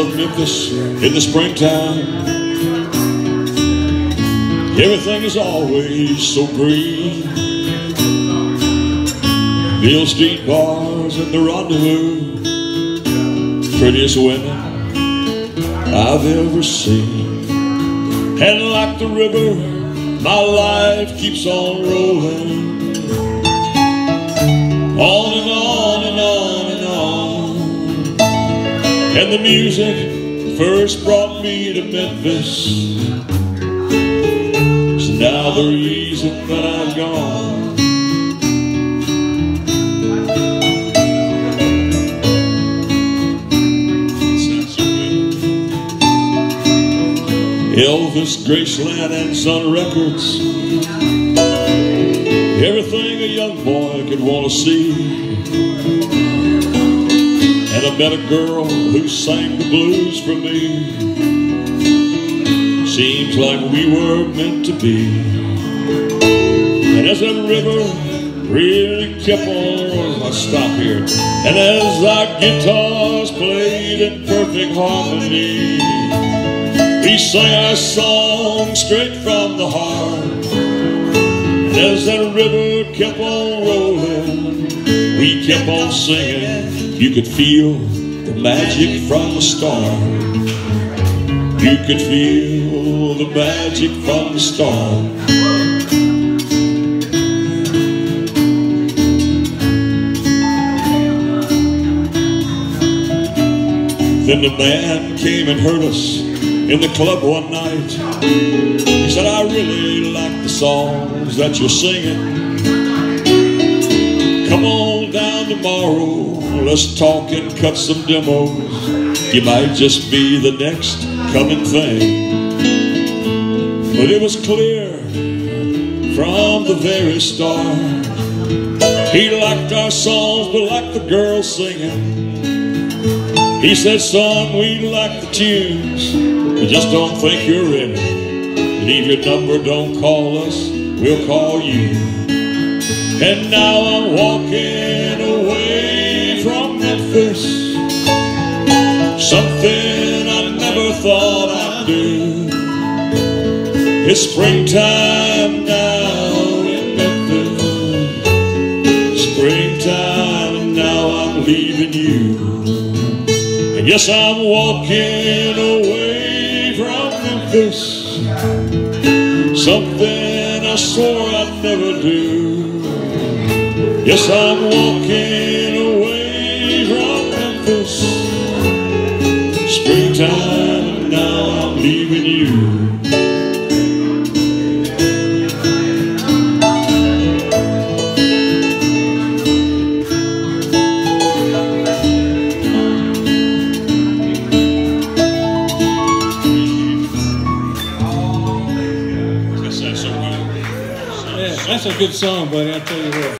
love Memphis in the springtime. Everything is always so green. Mill Street bars and the rendezvous, prettiest women I've ever seen. And like the river, my life keeps on rolling, on and on and on and on. And the music first brought me to Memphis. It's now the reason that I've gone. Elvis, Graceland, and Sun Records, everything a young boy could want to see. And I met a girl who sang the blues for me. Seems like we were meant to be. And as that river really kept on, I stop here, and as our guitars played in perfect harmony, we sang our song straight from the heart. And as that river kept on rolling, we kept on singing. You could feel the magic from the start. You could feel the magic from the start. Then the man came and heard us in the club one night. He said, I really like the songs that you're singing. Come on down tomorrow, let's talk and cut some demos. You might just be the next coming thing. But it was clear from the very start, he liked our songs but liked the girls singing. He said, son, we like the tunes, we just don't think you're in it. Leave your number, don't call us, we'll call you. And now I'm walking away from Memphis, something I never thought I'd do. It's springtime now in Memphis, springtime, and now I'm leaving you. And yes, I'm walking away from Memphis, something I swore I'd never do. Yes, I'm walking away from Memphis, springtime, and now I'm leaving you. That's a good song, buddy, I'll tell you what.